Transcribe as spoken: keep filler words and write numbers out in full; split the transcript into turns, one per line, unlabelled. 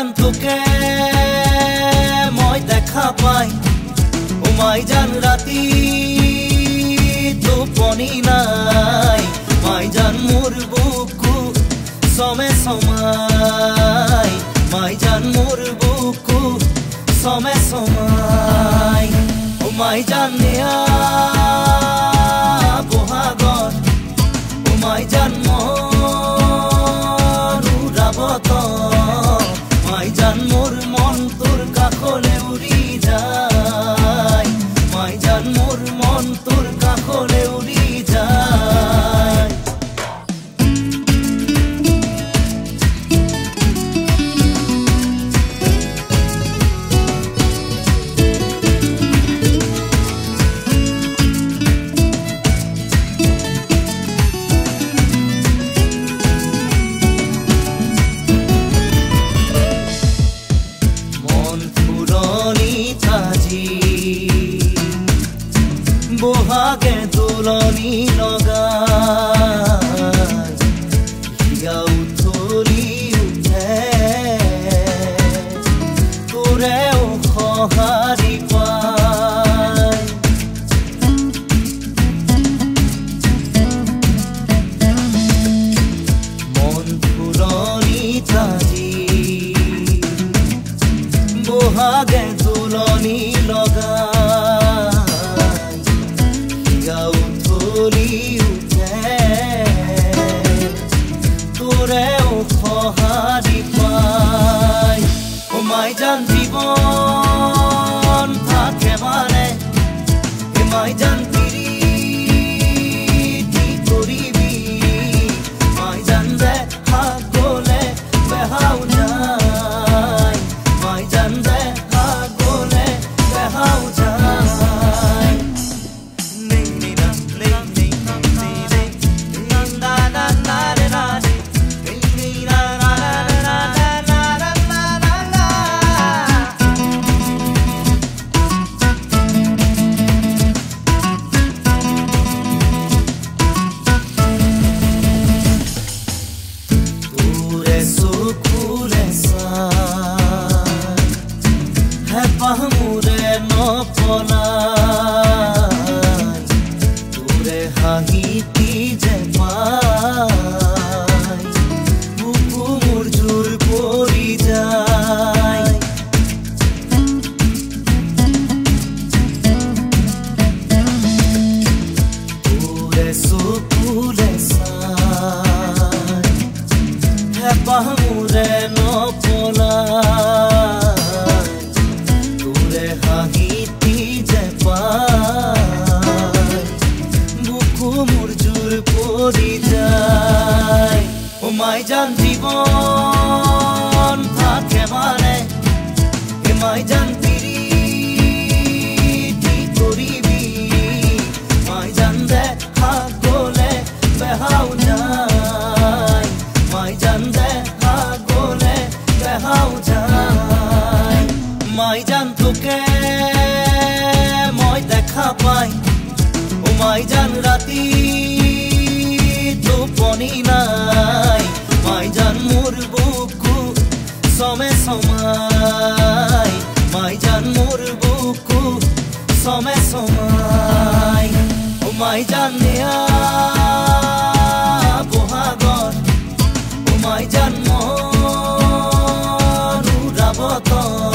জান তোকে মই দেখা পাই ও মাই জান রাতি টোপনি নাই মাই জান মোর বুকু সমে সমাই মাই জান মোর বুকু সমে সমাই ও মাই জান নিয়া বহাগত ও মাই জান মনুরাবত মাই জান মোর মন তোর কাখলে উড়ি যায় মাই জান মোর মন তোর কাখলে উড়ি যায় বহাগে তুলনি লগাই হিয়া উথলি উঠে তোৰেও সঁহাৰি পাই মন ফুলনি তাজি বহাগে তুলনি লগাই তোৰেও সঁহাৰি পাই ও মাই জান জীৱন থাকে মানে এ মাই জান পিৰিতি কৰিবি মাই জান দেখা গ'লে বেহাও যায় মাই জান দেখা গ'লে বেহাও যায় পাহমুৰে নপলাই তোৰে হাঁহিতি যে পাই বুকু মোৰ জোৰ পৰি যায় তোৰে চকুলে চাই হে পাহমুৰে নপলাই হাঁহিতি যে পাই বুকু মোৰ জোৰ পৰি যায় ও মাই জান জীৱন থাকে মানে এ মাই জান পিৰিতি কৰিবি মাই জান দেখা গ'লে বেহাও যায় মাই জান দেখা গ'লে বেহাও যায় মাই জান তোকে মই দেখা পাই ও মাই জান রাতি টোপনি নাই মাই জান মোর বুকু সমে সমাই মাই জান মোর বুকু সমে সমাই ও মাই জান নিয়া বহাগত ও মাই জান মনুরাবত